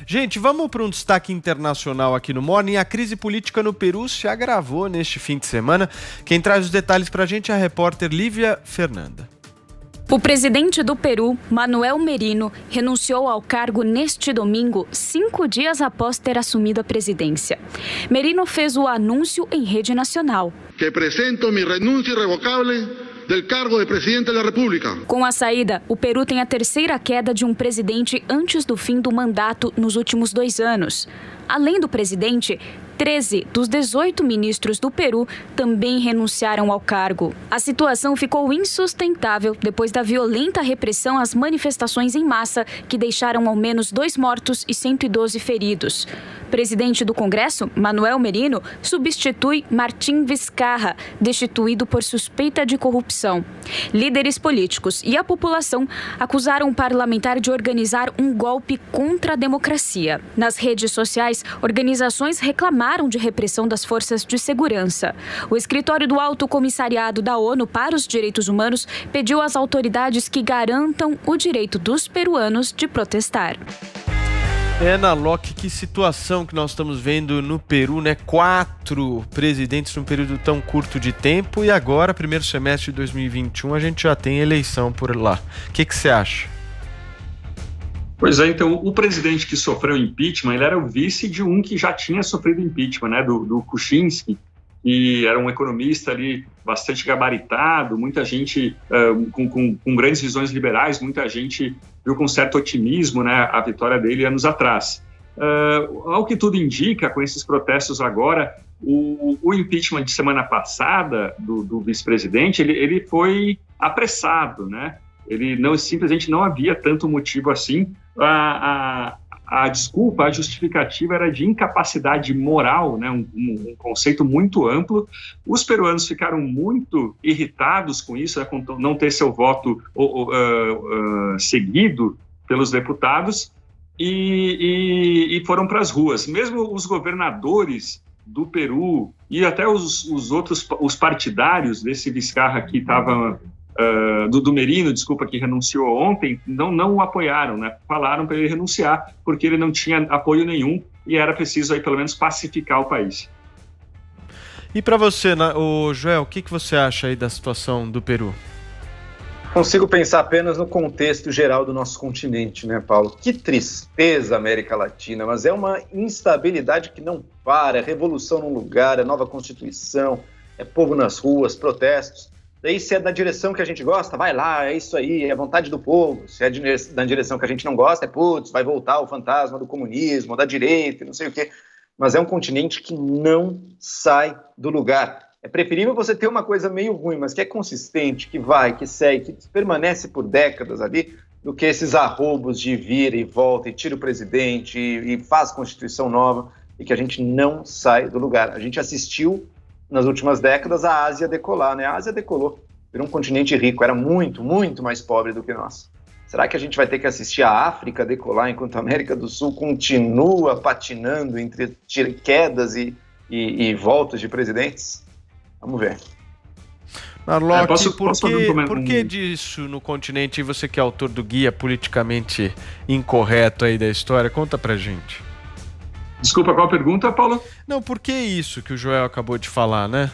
Gente, vamos para um destaque internacional aqui no Morning. A crise política no Peru se agravou neste fim de semana. Quem traz os detalhes para a gente é a repórter Lívia Fernanda. O presidente do Peru, Manuel Merino, renunciou ao cargo neste domingo, 5 dias após ter assumido a presidência. Merino fez o anúncio em rede nacional. Que apresento minha renúncia irrevocável do cargo de presidente da República. Com a saída, o Peru tem a terceira queda de um presidente antes do fim do mandato nos últimos 2 anos. Além do presidente, 13 dos 18 ministros do Peru também renunciaram ao cargo. A situação ficou insustentável depois da violenta repressão às manifestações em massa, que deixaram ao menos 2 mortos e 112 feridos. O presidente do Congresso, Manuel Merino, substitui Martín Vizcarra, destituído por suspeita de corrupção. Líderes políticos e a população acusaram o parlamentar de organizar um golpe contra a democracia. Nas redes sociais, organizações reclamaram de repressão das forças de segurança. O escritório do Alto Comissariado da ONU para os Direitos Humanos pediu às autoridades que garantam o direito dos peruanos de protestar. Ana Locke, que situação que nós estamos vendo no Peru, né? 4 presidentes num período tão curto de tempo e agora, primeiro semestre de 2021, a gente já tem eleição por lá. O que você acha? Pois é, então, o presidente que sofreu impeachment, ele era o vice de um que já tinha sofrido impeachment, né? Do Kuczynski, que era um economista ali bastante gabaritado, muita gente com grandes visões liberais, muita gente viu com certo otimismo, né, a vitória dele anos atrás. Ao que tudo indica, com esses protestos agora, o impeachment de semana passada do vice-presidente, ele foi apressado, né? Ele simplesmente não havia tanto motivo assim. A desculpa, a justificativa era de incapacidade moral, né? Um conceito muito amplo. Os peruanos ficaram muito irritados com isso, né? Com não ter seu voto seguido pelos deputados e foram para as ruas. Mesmo os governadores do Peru e até os partidários desse Vizcarra que estava... do Merino, desculpa, que renunciou ontem, não o apoiaram, né? Falaram para ele renunciar, porque ele não tinha apoio nenhum e era preciso aí pelo menos pacificar o país. E para você, Joel, o que você acha aí da situação do Peru? Consigo pensar apenas no contexto geral do nosso continente, né, Paulo? Que tristeza, América Latina, mas é uma instabilidade que não para, é revolução num lugar, é nova Constituição, é povo nas ruas, protestos. Daí, se é da direção que a gente gosta, vai lá, é isso aí, é a vontade do povo. Se é da direção que a gente não gosta, vai voltar o fantasma do comunismo, da direita, não sei o quê. Mas é um continente que não sai do lugar. É preferível você ter uma coisa meio ruim, mas que é consistente, que vai, que segue, que permanece por décadas ali, do que esses arroubos de vira e volta e tira o presidente e faz Constituição nova e que a gente não sai do lugar. A gente assistiu nas últimas décadas, a Ásia decolar, né? A Ásia decolou, virou um continente rico, era muito, muito mais pobre do que nós. Será que a gente vai ter que assistir a África decolar enquanto a América do Sul continua patinando entre quedas e voltas de presidentes? Vamos ver. Marlock, por que disso no continente? E você que é autor do guia politicamente incorreto aí da história, conta pra gente. Desculpa, qual a pergunta, Paulo? Não, por que isso que o Joel acabou de falar, né?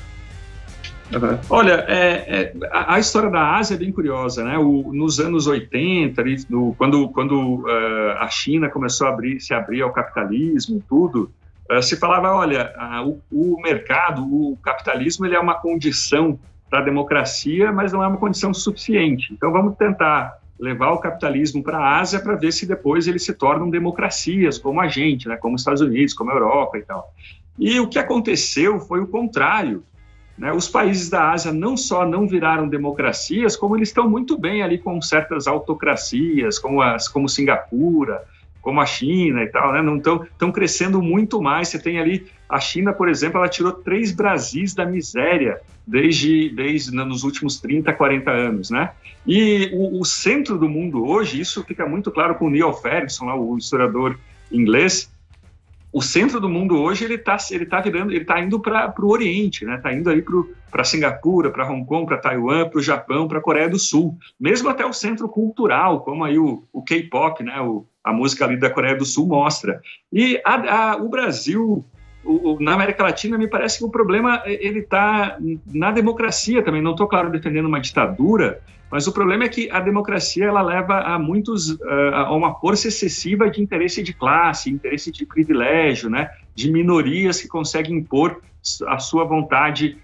Olha, a história da Ásia é bem curiosa, né? Nos anos 80, quando a China começou a se abrir ao capitalismo e tudo, se falava, olha, o mercado, o capitalismo, ele é uma condição para a democracia, mas não é uma condição suficiente. Então vamos tentar levar o capitalismo para a Ásia para ver se depois eles se tornam democracias, como a gente, né, como os Estados Unidos, como a Europa e tal. E o que aconteceu foi o contrário, né? Os países da Ásia não só não viraram democracias, como eles estão muito bem ali com certas autocracias, como Singapura, como a China e tal, né? Não estão crescendo muito mais. Você tem ali a China, por exemplo, ela tirou 3 Brasis da miséria desde nos últimos 30, 40 anos, né? E o centro do mundo hoje, isso fica muito claro com o Neil Ferguson, lá, o historiador inglês. O centro do mundo hoje ele tá indo para o Oriente, né? Está indo ali para Singapura, para Hong Kong, para Taiwan, para o Japão, para a Coreia do Sul. Mesmo até o centro cultural, como aí o K-pop, né? a música ali da Coreia do Sul mostra. E o Brasil, na América Latina, me parece que o problema ele está na democracia também. Não estou, claro, defendendo uma ditadura, mas o problema é que a democracia ela leva a uma força excessiva de interesse de classe, interesse de privilégio, né? De minorias que conseguem impor a sua vontade.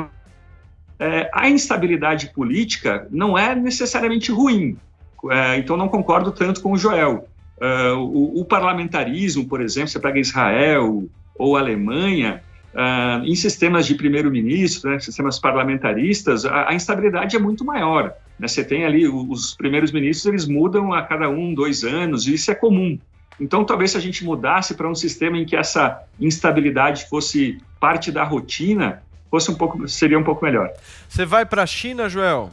A instabilidade política não é necessariamente ruim, então não concordo tanto com o Joel. O parlamentarismo, por exemplo, você pega Israel ou Alemanha, em sistemas de primeiro-ministro, né, sistemas parlamentaristas, a instabilidade é muito maior. Né? Você tem ali os primeiros ministros, eles mudam a cada 2 anos, e isso é comum. Então, talvez se a gente mudasse para um sistema em que essa instabilidade fosse parte da rotina, seria um pouco melhor. Você vai para a China, Joel?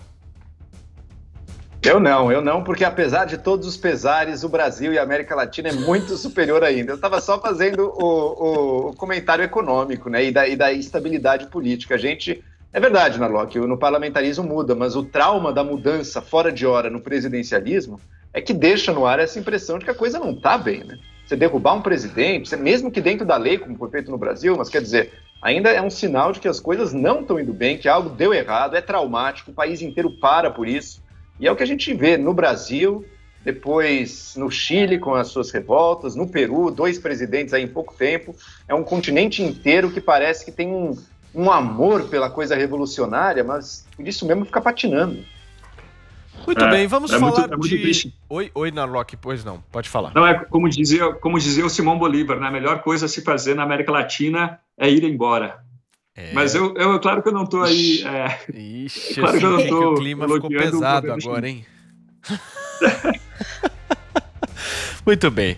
Eu não, porque apesar de todos os pesares, o Brasil e a América Latina é muito superior ainda. Eu estava só fazendo o comentário econômico, né, e da instabilidade política. É verdade, Narlock, no parlamentarismo muda, mas o trauma da mudança fora de hora no presidencialismo é que deixa no ar essa impressão de que a coisa não está bem, né? Você derrubar um presidente, mesmo que dentro da lei, como foi feito no Brasil, mas quer dizer, ainda é um sinal de que as coisas não estão indo bem, que algo deu errado, é traumático, o país inteiro para por isso. E é o que a gente vê no Brasil, depois no Chile com as suas revoltas, no Peru, 2 presidentes aí em pouco tempo. É um continente inteiro que parece que tem um amor pela coisa revolucionária, mas por isso mesmo fica patinando. Muito bem, vamos falar muito triste. Oi, Narlock, pois não, pode falar. Não, como dizia o Simão Bolívar, né? A melhor coisa a se fazer na América Latina é ir embora. Mas claro que eu não estou aí... Ixi, claro que eu não tô o clima ficou pesado agora, hein? Muito bem.